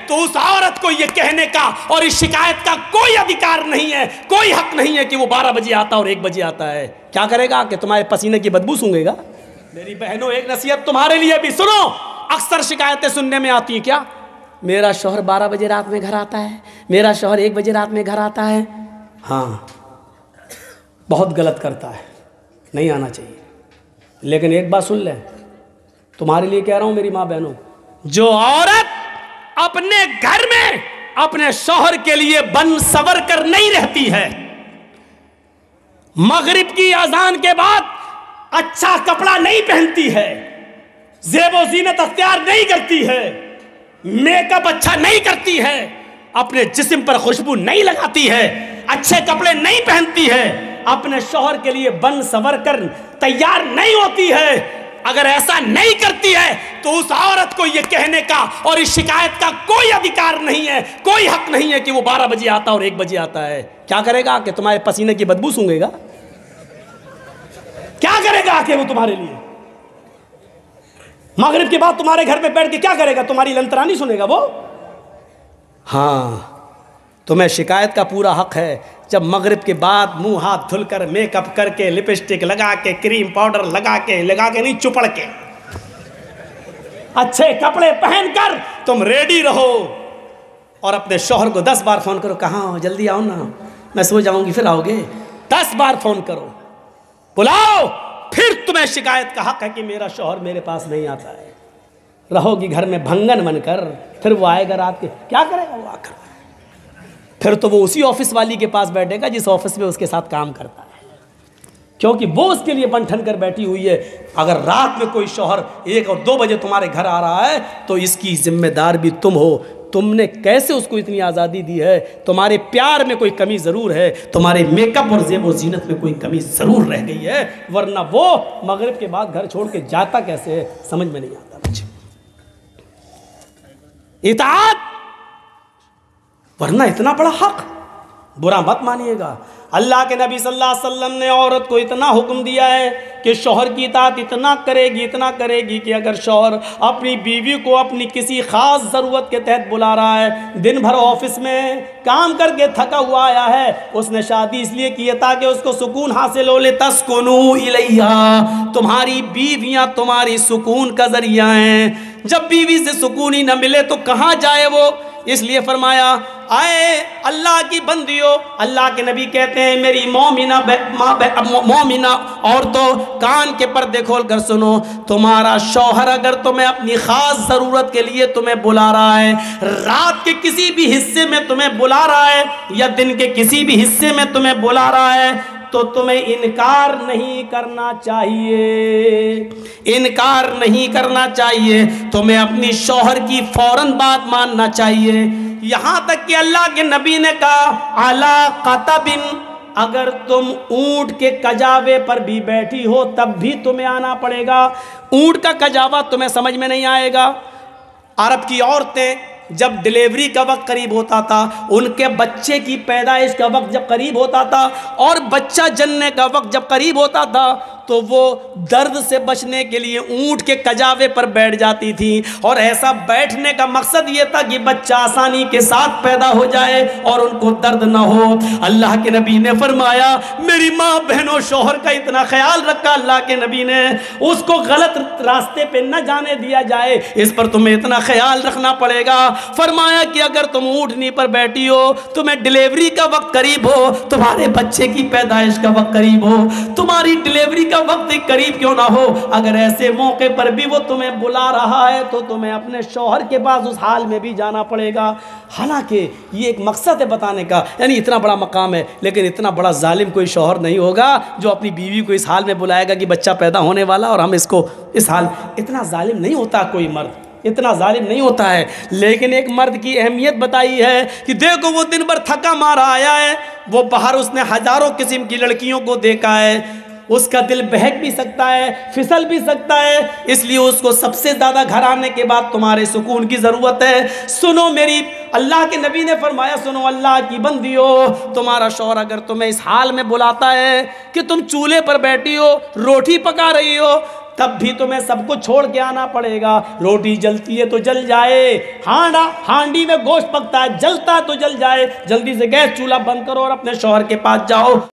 تو اس عورت کو یہ کہنے کا اور اس شکایت کا کوئی ادھیکار نہیں ہے، کوئی حق نہیں ہے کہ وہ 12 بجے آتا اور 1 بجے آتا ہے۔ کیا کرے گا کہ تمہارے پسینے کی بدبو سونگے گا؟ میری بہنوں، ایک نصیحت تمہارے لیے بھی سنو۔ اکثر شکایتیں سننے میں آتی ہیں، کیا میرا شوہر 12 بجے رات میں گھر آتا ہے، میرا شوہر 1 بجے رات میں گھر آتا ہے۔ ہاں، بہت غلط کرتا ہے، نہیں آنا چاہیے۔ لیکن ایک بات سن لیں، تمہارے لیے کہہ رہا ہوں میری ماں بہنوں، جو عورت اپنے گھر میں اپنے شوہر کے لیے بن سور کر نہیں رہتی ہے، مغرب کی اذان کے بعد اچھا کپڑا نہیں پہنتی ہے، زیب و زینت اختیار نہیں کرتی ہے، میک اپ اچھا نہیں کرتی ہے، اپنے جسم پر خوشبو نہیں لگاتی ہے، اچھے کپڑے نہیں پہنتی ہے، اپنے شوہر کے لیے بن سور کر تیار نہیں ہوتی ہے، اگر ایسا نہیں کرتی ہے تو اس عورت کو یہ کہنے کا اور اس شکایت کا کوئی ادھیکار نہیں ہے، کوئی حق نہیں ہے کہ وہ 12 بجے آتا اور 1 بجے آتا ہے۔ کیا کرے گا کہ تمہارے پسینے کی بدبو سونگے گا؟ کیا کرے گا کہ وہ تمہارے لیے؟ مغرب کے بعد تمہارے گھر پہ بیٹھ کے کیا کرے گا؟ تمہاری لنترانی سنے گا وہ؟ ہاں، تمہیں شکایت کا پورا حق ہے جب مغرب کے بعد منہ ہاتھ دھل کر میک اپ کر کے لپسٹک لگا کے کریم پاؤڈر لگا کے نہیں چپڑ کے اچھے کپڑے پہن کر تم ریڈی رہو اور اپنے شوہر کو 10 بار فون کرو، کہاں ہو، جلدی آؤ نا، میں سو جاؤں گی پھر آؤ گے۔ 10 بار فون کرو، بلاؤ، پھر تمہیں شکایت کا حق ہے کہ میرا شوہر میرے پاس نہیں آتا ہے۔ رہو گی گھر میں بھنگن بن کر، پھر وہ آئے گا رات کے، کیا کرے گا وہ آ کر؟ پھر تو وہ اسی آفس والی کے پاس بیٹھے گا جس آفس میں اس کے ساتھ کام کرتا ہے، کیونکہ وہ اس کے لیے بن ٹھن کر بیٹھی ہوئی ہے۔ اگر رات میں کوئی شوہر 1 اور 2 بجے تمہارے گھر آ رہا ہے تو اس کی ذمہ دار بھی تم ہو۔ تم نے کیسے اس کو اتنی آزادی دی ہے؟ تمہارے پیار میں کوئی کمی ضرور ہے، تمہارے میک اپ اور زیب و زینت میں کوئی کمی ضرور رہ گئی ہے، ورنہ وہ مغرب کے بعد گھر چھوڑ کے جاتا کیسے ہے سمجھ میں نہیں آتا مجھے۔ اطاعت، ورنہ اتنا بڑا حق، برا مت مانیے گا۔ اللہ کے نبی صلی اللہ علیہ وسلم نے عورت کو اتنا حکم دیا ہے کہ شوہر کی اطاعت اتنا کرے گی کہ اگر شوہر اپنی بیوی کو اپنی کسی خاص ضرورت کے تحت بلا رہا ہے، دن بھر آفس میں کام کر کے تھکا ہوا آیا ہے، اس نے شادی اس لیے کی ہے تاکہ اس کو سکون حاصل ہو، لِتَسْكُنُوا إِلَيْهَا، تمہاری بیویاں تمہاری سکون کا ذریعہ ہیں۔ جب بیوی سے سکون ہی نہ ملے تو کہاں جائے وہ؟ اس لیے فرمایا، آئے اللہ کی بندیوں، اللہ کے نبی کہتے ہیں میری مومنہ عورتوں، کان کے پردے کھول کر سنو، تمہارا شوہر اگر تمہیں اپنی خاص ضرورت کے لیے تمہیں بلا رہا ہے، رات کے کسی بھی حصے میں تمہیں بلا رہا ہے یا دن کے کسی بھی حصے میں تمہیں بلا رہا ہے تو تمہیں انکار نہیں کرنا چاہیے، انکار نہیں کرنا چاہیے، تمہیں اپنی شوہر کی فوراً بات ماننا چاہیے۔ یہاں تک کہ اللہ کے نبی نے کہا علی قطب، اگر تم اونٹ کے کجاوے پر بھی بیٹھی ہو تب بھی تمہیں آنا پڑے گا۔ اونٹ کا کجاوا تمہیں سمجھ میں نہیں آئے گا؟ عرب کی عورتیں جب ڈیلیوری کا وقت قریب ہوتا تھا، ان کے بچے کی پیدائش کا وقت جب قریب ہوتا تھا اور بچہ جننے کا وقت جب قریب ہوتا تھا تو وہ درد سے بچنے کے لیے اونٹ کے کجاوے پر بیٹھ جاتی تھی، اور ایسا بیٹھنے کا مقصد یہ تھا کہ بچہ آسانی کے ساتھ پیدا ہو جائے اور ان کو درد نہ ہو۔ اللہ کے نبی نے فرمایا، میری ماں بہنوں، شوہر کا اتنا خیال رکھا اللہ کے نبی نے، اس کو غلط راستے پہ نہ جانے دیا جائے، اس پر تمہیں اتنا خیال رکھنا پڑے گا۔ فرمایا کہ اگر تم اونٹنی پر بیٹھی ہو، تمہیں ڈیلیوری کا وقت قریب ہو، تمہارے بچے کی پیدائش کا وقت قریب ہو، تمہاری ڈیلیوری کا وقت قریب کیوں نہ ہو، اگر ایسے موقع پر بھی وہ تمہیں بلا رہا ہے تو تمہیں اپنے شوہر کے پاس اس حال میں بھی جانا پڑے گا۔ حالانکہ یہ ایک مقصد ہے بتانے کا، یعنی اتنا بڑا مقام ہے، لیکن اتنا بڑا ظالم کوئی شوہر نہیں ہوگا جو اپنی بیوی کو اس حال میں بلائے گا کہ بچہ پیدا ہونے والا اور ہم اس کو اس حال، اتنا ظالم نہیں ہوتا کوئی مرد، اتنا ظالم نہیں ہوتا ہے۔ لیکن ایک مرد کی اہمیت بتائی ہے کہ دیکھو وہ دن بھر تھکا مارا آیا ہے، وہ باہر اس نے ہزاروں قسم کی لڑکیوں کو دیکھا ہے، اس کا دل بہک بھی سکتا ہے، پھسل بھی سکتا ہے، اس لیے اس کو سب سے زیادہ گھر آنے کے بعد تمہارے سکون کی ضرورت ہے۔ سنو میری، اللہ کے نبی نے فرمایا، سنو اللہ کی بندیو، تمہارا شوہر اگر تمہیں اس حال میں بلاتا ہے کہ تم چولہے پر بیٹھی ہو، روٹی پکا رہی ہو، تب بھی تمہیں سب کچھ چھوڑ کے آنا پڑے گا. روٹی جلتی ہے تو جل جائے, ہانڈی میں گوشت پکتا ہے, جلتا ہے تو جل جائے, جلدی سے گیس چولہا بند کرو اور اپنے شوہر کے پاس جاؤ.